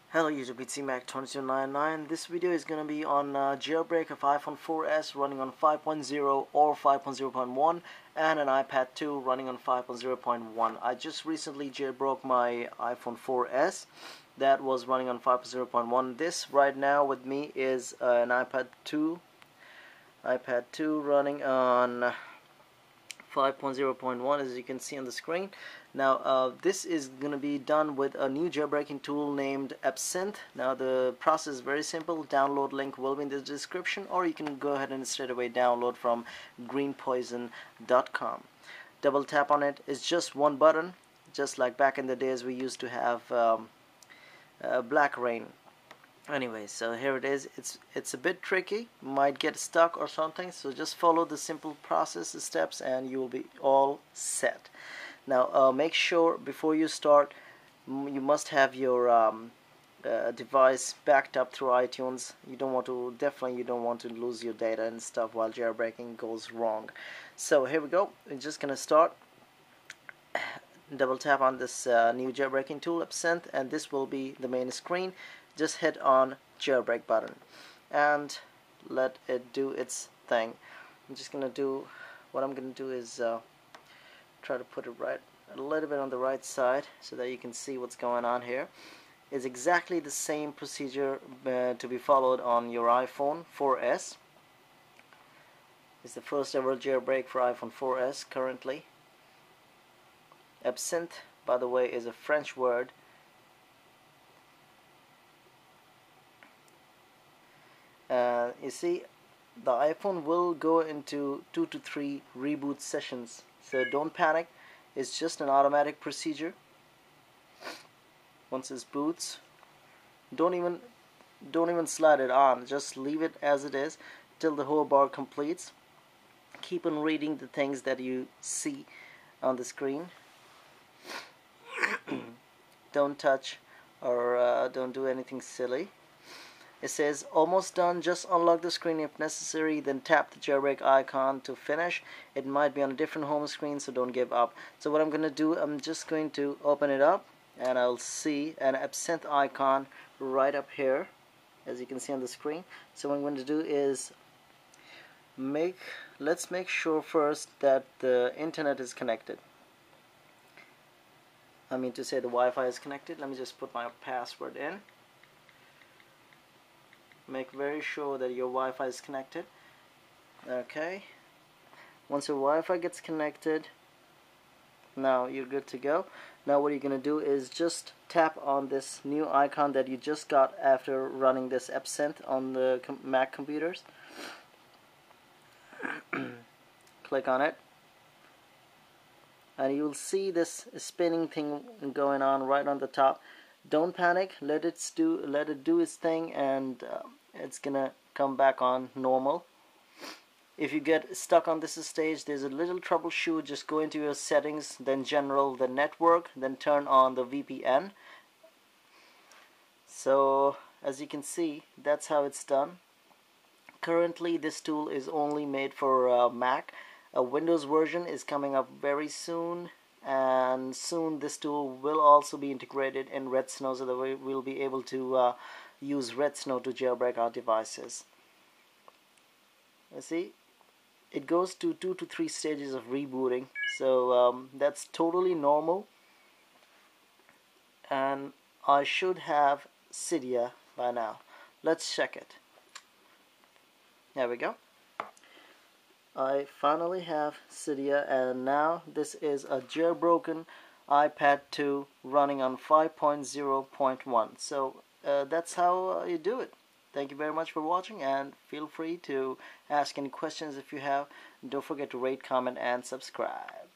Hello YouTube, it's Mac2299. This video is going to be on jailbreak of iPhone 4S running on 5.0 or 5.0.1 and an iPad 2 running on 5.0.1. I just recently jailbroke my iPhone 4S that was running on 5.0.1. This right now with me is an iPad 2 running on 5.0.1, as you can see on the screen. Now this is going to be done with a new jailbreaking tool named Absinthe. Now the process is very simple. Download link will be in the description, or you can go ahead and straight away download from greenpoison.com. Double tap on it. It's just one button, just like back in the days we used to have black rain. Anyway, so here it is. It's a bit tricky, might get stuck or something, so just follow the simple process steps and you will be all set. Now make sure before you start you must have your device backed up through iTunes. You don't want to lose your data and stuff while jailbreaking goes wrong. So here we go. We're just gonna start. Double tap on this new jailbreaking tool, Absinthe, and this will be the main screen. Just hit on jailbreak button and let it do its thing. What I'm gonna do is try to put it right a little bit on the right side so that you can see what's going on here. It's exactly the same procedure to be followed on your iPhone 4S. It's the first ever jailbreak for iPhone 4S currently. Absinthe, by the way, is a French word. You see, the iPhone will go into 2 to 3 reboot sessions, so don't panic. It's just an automatic procedure. Once it boots, don't even slide it on, just leave it as it is till the whole bar completes. Keep on reading the things that you see on the screen. Don't touch or don't do anything silly. It says almost done, just unlock the screen if necessary, then tap the jailbreak icon to finish. It might be on a different home screen, so don't give up. So what I'm going to do, I'm just going to open it up and I'll see an Absinthe icon right up here, as you can see on the screen. So what I'm going to do is let's make sure first that the internet is connected. I mean to say the Wi-Fi is connected. Let me just put my password in. Make very sure that your Wi-Fi is connected. Okay. Once your Wi-Fi gets connected, now you're good to go. Now what you're going to do is just tap on this new icon that you just got after running this Absinthe on the Mac computers. Click on it. And you'll see this spinning thing going on right on the top. Don't panic. Let it do its thing, and it's gonna come back on normal. If you get stuck on this stage, there's a little troubleshoot. Just go into your settings, then general, then network, then turn on the VPN. So as you can see, that's how it's done. Currently this tool is only made for Mac. A Windows version is coming up very soon, and soon this tool will also be integrated in Red Snow, so that we'll be able to use Red Snow to jailbreak our devices. You see, it goes to 2 to 3 stages of rebooting, so that's totally normal, and I should have Cydia by now. Let's check it. There we go. I finally have Cydia, and now this is a jailbroken iPad 2 running on 5.0.1. So that's how you do it. Thank you very much for watching, and feel free to ask any questions if you have. Don't forget to rate, comment, and subscribe.